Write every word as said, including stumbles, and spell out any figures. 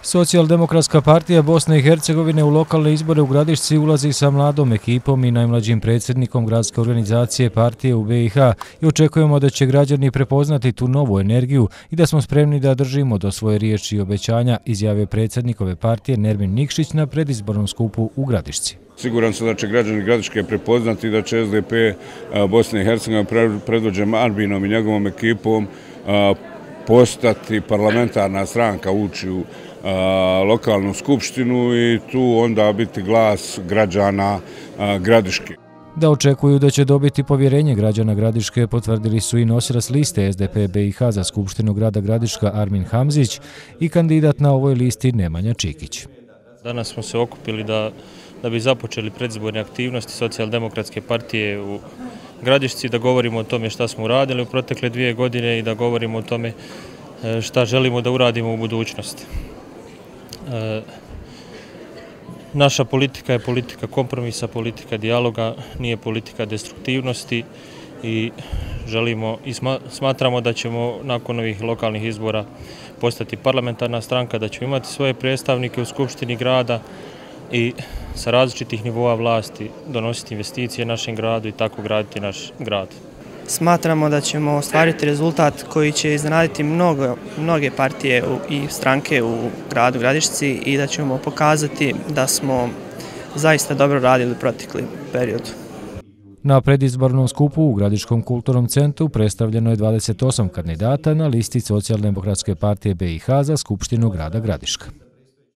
Socijaldemokratska partija Bosne i Hercegovine u lokalne izbore u Gradišci ulazi sa mladom ekipom i najmlađim predsjednikom gradske organizacije partije u be i ha i očekujemo da će građani prepoznati tu novu energiju i da smo spremni da držimo do svoje riječi i obećanja, izjavio predsjednikove partije Nermin Nikšić na predizbornom skupu u Gradišci. Siguran sam da će građani Gradiške prepoznati da će es de pe Bosne i Hercegovine predvođen Arbinom i njegovom ekipom postati parlamentarna stranka, ući u lokalnu skupštinu i tu onda biti glas građana Gradiške. Da očekuju da će dobiti povjerenje građana Gradiške potvrdili su i nosilac liste es de pe be i ha za Skupštinu grada Gradiška Armin Hamzić i kandidat na ovoj listi Nemanja Čikić. Danas smo se okupili da, da bi započeli predizborne aktivnosti Socijaldemokratske partije u Gradišci, da govorimo o tome šta smo uradili u protekle dvije godine i da govorimo o tome šta želimo da uradimo u budućnosti. E, naša politika je politika kompromisa, politika dijaloga, nije politika destruktivnosti i želimo i smatramo da ćemo nakon ovih lokalnih izbora postati parlamentarna stranka, da ćemo imati svoje predstavnike u Skupštini grada i sa različitih nivoa vlasti donositi investicije našem gradu i tako graditi naš grad. Smatramo da ćemo ostvariti rezultat koji će iznenaditi mnogo, mnoge partije i stranke u gradu Gradišci i da ćemo pokazati da smo zaista dobro radili u protekli periodu. Na predizbornom skupu u Gradiškom kulturnom centru predstavljeno je dvadeset osam kandidata na listi Socijaldemokratske partije be i ha za Skupštinu grada Gradiška.